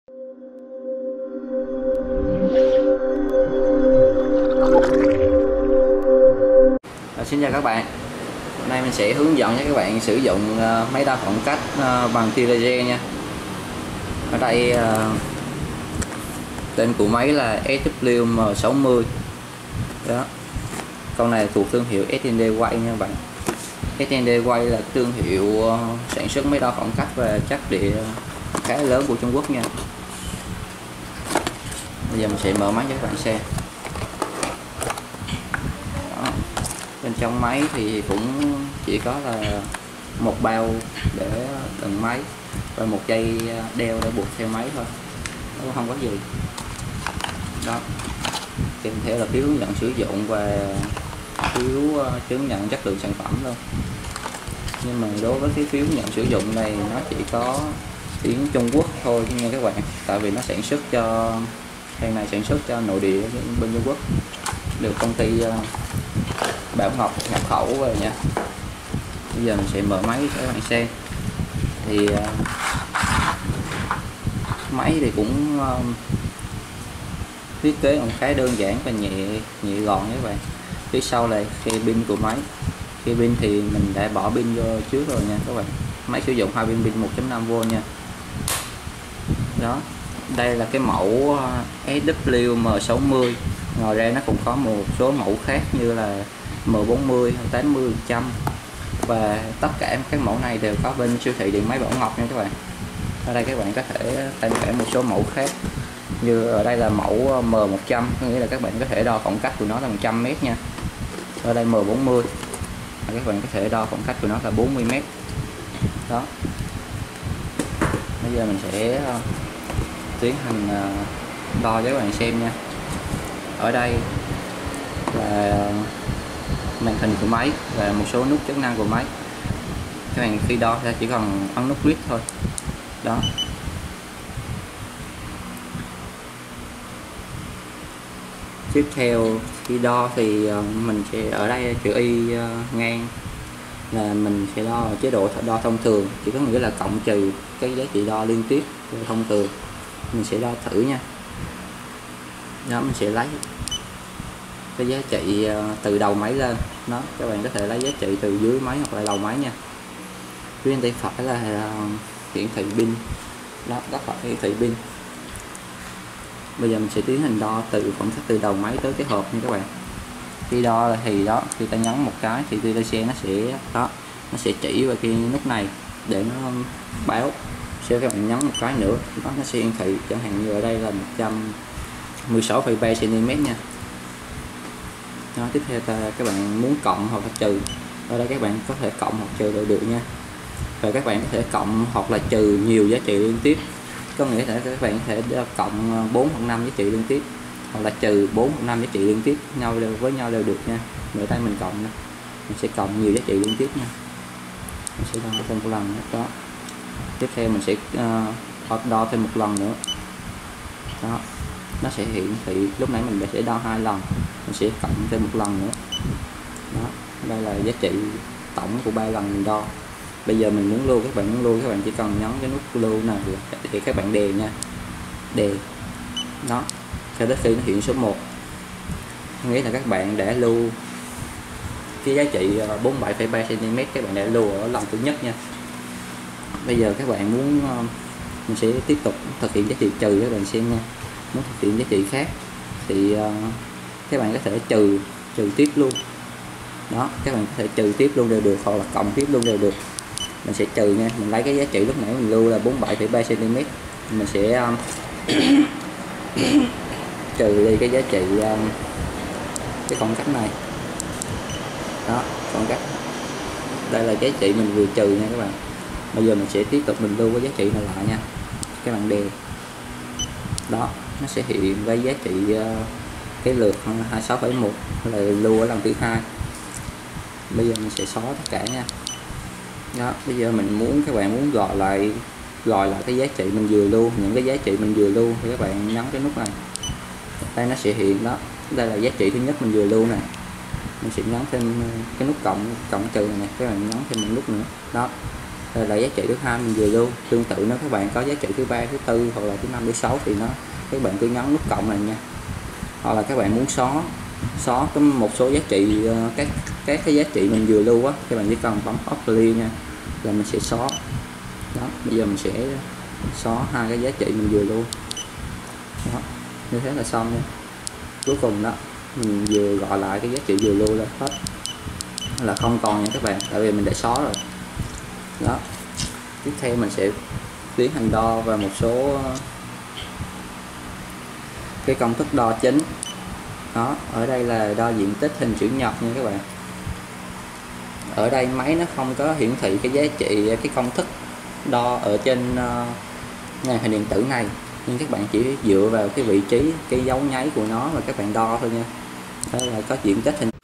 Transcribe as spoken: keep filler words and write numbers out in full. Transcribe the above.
À, xin chào các bạn. Hôm nay mình sẽ hướng dẫn cho các bạn sử dụng uh, máy đo khoảng cách uh, bằng tia laser nha. Ở đây uh, tên của máy là S W M sáu mươi. Đó. Con này thuộc thương hiệu S and D Quay nha các bạn. S and D Quay là thương hiệu uh, sản xuất máy đo khoảng cách và chắc địa khá lớn của Trung Quốc nha. Bây giờ mình sẽ mở máy cho các bạn xem. Đó. Bên trong máy thì cũng chỉ có là một bao để đựng máy và một dây đeo để buộc theo máy thôi, nó không có gì. Đó, kèm theo là phiếu hướng dẫn sử dụng và phiếu chứng nhận chất lượng sản phẩm luôn. Nhưng mà đối với cái phiếu hướng dẫn sử dụng này nó chỉ có tiếng Trung Quốc thôi nha các bạn, tại vì nó sản xuất cho hàng này sản xuất cho nội địa bên Trung Quốc, được công ty Bảo Ngọc nhập khẩu về nha. Bây giờ mình sẽ mở máy cho các bạn xem. Thì uh, máy thì cũng uh, thiết kế cũng khá đơn giản và nhẹ nhẹ gọn các bạn. Phía sau là khe pin của máy. Khe pin thì mình đã bỏ pin vô trước rồi nha các bạn. Máy sử dụng hai viên pin một chấm năm vôn nha. Đó, đây là cái mẫu S W M sáu mươi. Ngoài ra nó cũng có một số mẫu khác như là M bốn mươi, tám mươi phần trăm, và tất cả các mẫu này đều có bên siêu thị điện máy Bảo Ngọc nha các bạn. Ở đây các bạn có thể tham khảo một số mẫu khác, như ở đây là mẫu M một trăm, có nghĩa là các bạn có thể đo khoảng cách của nó là một trăm mét nha. Ở đây M bốn mươi, các bạn có thể đo khoảng cách của nó là bốn mươi mét. Đó, bây giờ mình sẽ tiến hành đo cho các bạn xem nha. Ở đây là màn hình của máy và một số nút chức năng của máy. Các bạn khi đo ra chỉ cần ấn nút read thôi. Đó, tiếp theo khi đo thì mình sẽ ở đây chữ Y ngang là mình sẽ đo chế độ đo thông thường, chỉ có nghĩa là cộng trừ cái giá trị đo liên tiếp thông thường. Mình sẽ đo thử nha. Đó, mình sẽ lấy cái giá trị từ đầu máy lên. Đó, các bạn có thể lấy giá trị từ dưới máy hoặc là đầu máy nha. Phía bên tay phải là hiển thị pin. Đó, đó là hiển thị pin. Bây giờ mình sẽ tiến hành đo từ khoảng cách từ đầu máy tới cái hộp nha các bạn. Khi đo thì đó, khi ta nhấn một cái thì tia laser nó sẽ đó, nó sẽ chỉ vào cái nút này để nó báo. Sau các bạn nhấn một cái nữa, đó, nó sẽ hiển thị chẳng hạn như ở đây là một trăm mười sáu phẩy ba xăng-ti-mét nha. Đó, tiếp theo ta, các bạn muốn cộng hoặc là trừ, ở đây các bạn có thể cộng hoặc trừ đều được nha. Và các bạn có thể cộng hoặc là trừ nhiều giá trị liên tiếp, có nghĩa là các bạn có thể cộng bốn hoặc năm giá trị liên tiếp, hoặc là trừ bốn hoặc năm giá trị liên tiếp nhau đều với nhau đều được nha. Ở tay mình cộng nữa, mình sẽ cộng nhiều giá trị liên tiếp nha. Mình sẽ đo thêm một lần nữa. Đó, tiếp theo mình sẽ uh, đo thêm một lần nữa. Đó, nó sẽ hiển thị lúc nãy mình sẽ đo hai lần, mình sẽ cộng thêm một lần nữa. Đó, đây là giá trị tổng của ba lần mình đo. Bây giờ mình muốn lưu, các bạn muốn lưu các bạn chỉ cần nhấn cái nút lưu này để các bạn đè nha, đè. Đó, cho đến khi nó hiện số một, nghĩa là các bạn đã lưu cái giá trị bốn mươi bảy phẩy ba xăng-ti-mét, các bạn đã lưu ở lần thứ nhất nha. Bây giờ các bạn muốn mình sẽ tiếp tục thực hiện giá trị trừ các bạn xem nha. Muốn thực hiện giá trị khác thì uh, các bạn có thể trừ trừ tiếp luôn. Đó, các bạn có thể trừ tiếp luôn đều được, hoặc là cộng tiếp luôn đều được. Mình sẽ trừ nha, mình lấy cái giá trị lúc nãy mình lưu là bốn mươi bảy phẩy ba xăng-ti-mét, mình sẽ um, trừ đi cái giá trị um, cái khoảng cách này. Đó, khoảng cách đây là giá trị mình vừa trừ nha các bạn. Bây giờ mình sẽ tiếp tục mình lưu cái giá trị này lại nha, các bạn đè. Đó, nó sẽ hiện với giá trị uh, cái lượt hai mươi sáu phẩy một là lưu ở lần thứ hai. Bây giờ mình sẽ xóa tất cả nha. Đó, bây giờ mình muốn các bạn muốn gọi lại gọi lại cái giá trị mình vừa lưu, những cái giá trị mình vừa lưu thì các bạn nhấn cái nút này. Đây nó sẽ hiện đó, đây là giá trị thứ nhất mình vừa lưu này. Mình sẽ nhấn thêm cái nút cộng cộng trừ này, các bạn nhấn thêm một nút nữa. Đó, Rồi là giá trị thứ hai mình vừa lưu. Tương tự nếu các bạn có giá trị thứ ba, thứ tư hoặc là thứ năm, thứ sáu thì nó các bạn cứ nhấn nút cộng này nha. Hoặc là các bạn muốn xóa xóa cái một số giá trị các các cái giá trị mình vừa lưu á, các bạn chỉ cần bấm apply nha là mình sẽ xóa. Đó, bây giờ mình sẽ xóa hai cái giá trị mình vừa lưu. Đó, như thế là xong nha. Cuối cùng đó mình vừa gọi lại cái giá trị vừa lưu là hết, là không còn nha các bạn, tại vì mình đã xóa rồi. Đó, tiếp theo mình sẽ tiến hành đo và một số cái công thức đo chính. Đó, ở đây là đo diện tích hình chữ nhật nha các bạn. Ở đây máy nó không có hiển thị cái giá trị, cái công thức đo ở trên uh, màn hình điện tử này, nhưng các bạn chỉ dựa vào cái vị trí, cái dấu nháy của nó mà các bạn đo thôi nha. Đó là có diện tích hình